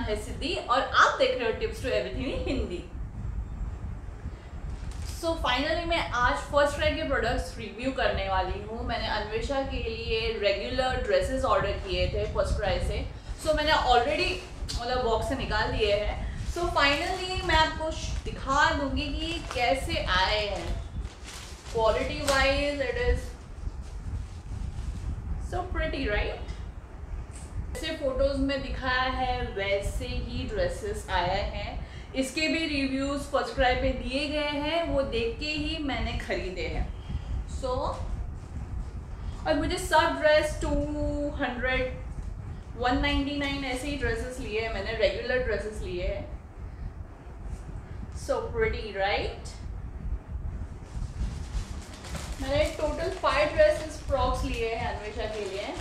है सिद्धि और आप देख रहे हो tips to everything in Hindi. So finally मैं आज फर्स्ट क्राई के प्रोडक्ट्स रिव्यू करने वाली हूँ। मैंने अन्वेषा के लिए रेगुलर ड्रेसेस ऑर्डर किए थे फर्स्ट क्राई से। सो मैंने ऑलरेडी मतलब बॉक्स से निकाल दिए हैं। सो फाइनली मैं आपको दिखा दूंगी कि कैसे आए हैं। Quality wise it is so pretty, right? जैसे फोटोज में दिखाया है वैसे ही ड्रेसेस आए हैं। इसके भी रिव्यूज फर्स्ट क्राई पे दिए गए हैं, वो देख के ही मैंने खरीदे हैं। सो और मुझे सब ड्रेस 200 199 ऐसे ही ड्रेसेस लिए हैं मैंने, रेगुलर ड्रेसेस लिए हैं। So pretty, right? मैंने टोटल 5 ड्रेसेस फ्रॉक्स लिए हैं अन्वेषा के लिए।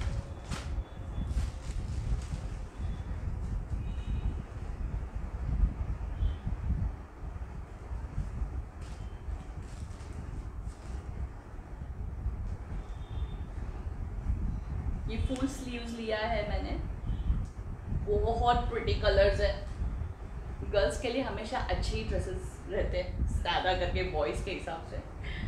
ये फुल स्लीव्स लिया है मैंने, बहुत प्रिटी कलर्स है। गर्ल्स के लिए हमेशा अच्छी ही ड्रेसेस रहते हैं, ज़्यादा करके बॉयज़ के हिसाब से।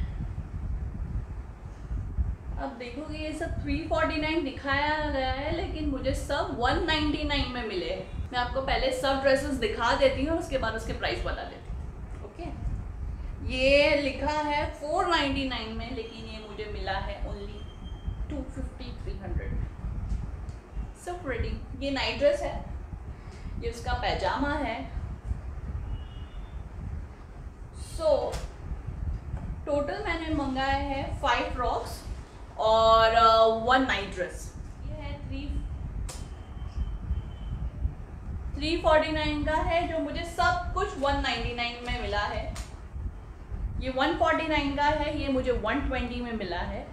अब देखोगे ये सब 349 दिखाया गया है, लेकिन मुझे सब 199 में मिले हैं। मैं आपको पहले सब ड्रेसेस दिखा देती हूँ, उसके बाद उसके प्राइस बता देती हूँ। ओके, ये लिखा है 499 में, लेकिन ये मुझे मिला है ओनली 250-300। So pretty. ये नाइट ड्रेस है, ये उसका पैजामा है। सो टोटल मैंने मंगाए हैं 5 फ्रॉक्स और 1 नाइट ड्रेस। ये है 349 का है, जो मुझे सब कुछ 199 में मिला है। ये 149 का है, ये मुझे 120 में मिला है।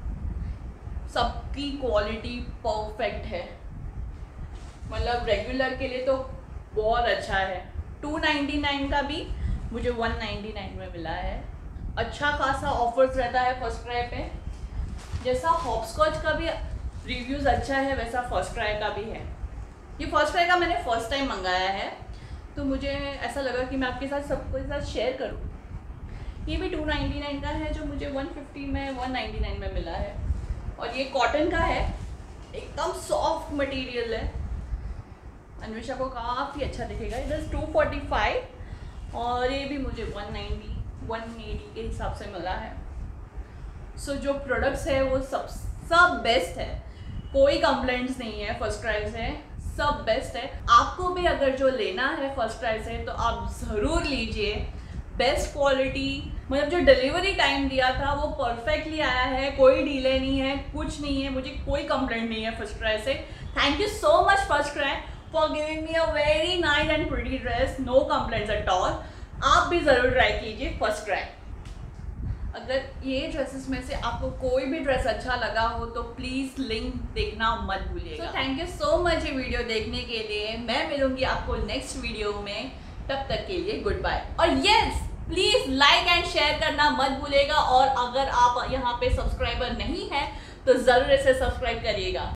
सबकी क्वालिटी परफेक्ट है, मतलब रेगुलर के लिए तो बहुत अच्छा है। 299 का भी मुझे 199 में मिला है। अच्छा खासा ऑफर्स रहता है फर्स्ट क्राई पे। जैसा हॉपस्कॉच का भी रिव्यूज़ अच्छा है, वैसा फर्स्ट क्राई का भी है। ये फर्स्ट क्राई का मैंने फर्स्ट टाइम मंगाया है, तो मुझे ऐसा लगा कि मैं आपके साथ सबके साथ शेयर करूँ। ये भी 299 का है, जो मुझे 150 में 199 में मिला है। और ये कॉटन का है, एकदम सॉफ्ट मटेरियल है। अन्वेषा को काफ़ी अच्छा दिखेगा। इधर 245 और ये भी मुझे 180 के हिसाब से मिला है। सो जो प्रोडक्ट्स है वो सब बेस्ट है, कोई कंप्लेंट्स नहीं है फर्स्ट क्राई से, सब बेस्ट है। आपको भी अगर जो लेना है फर्स्ट क्राई से तो आप ज़रूर लीजिए। बेस्ट क्वालिटी, मतलब जो डिलीवरी टाइम दिया था वो परफेक्टली आया है, कोई डिले नहीं है, कुछ नहीं है, मुझे कोई कंप्लेंट नहीं है फर्स्ट क्राई से। Thank you so much FirstCry for giving me a very nice and pretty dress. No complaints at all. आप भी ज़रूर ट्राई कीजिए फर्स्ट क्राई। अगर ये ड्रेसेस में से आपको कोई भी ड्रेस अच्छा लगा हो तो प्लीज़ लिंक देखना मत भूलिएगा। So thank you so much ये वीडियो देखने के लिए। मैं मिलूंगी आपको नेक्स्ट वीडियो में, तब तक के लिए गुड बाय। और yes, please like and share करना मत भूलिएगा। और अगर आप यहाँ पे सब्सक्राइबर नहीं है तो ज़रूर इसे सब्सक्राइब करिएगा।